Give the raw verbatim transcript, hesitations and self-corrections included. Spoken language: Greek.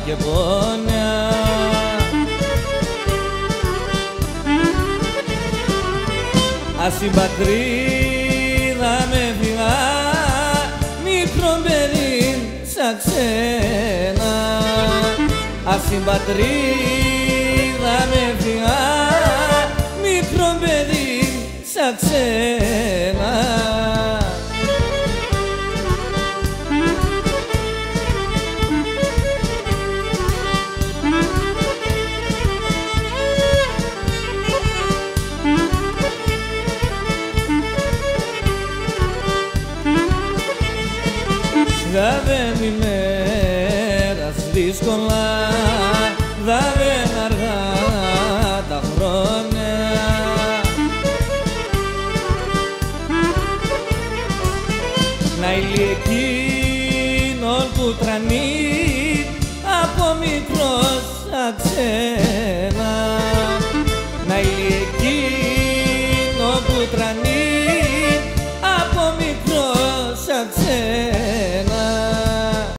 και πόνα. Ας η πατρίδα με φυγά, μικρό παιδί σαν ξένα. Ας η πατρίδα με φυγά, μικρό παιδί σαν ξένα. Δαβεν ημέρας δύσκολα, δαβεν αργά τα χρόνια. Να ηλί εκείνον που τρανεί από μικρός σαν ξένα.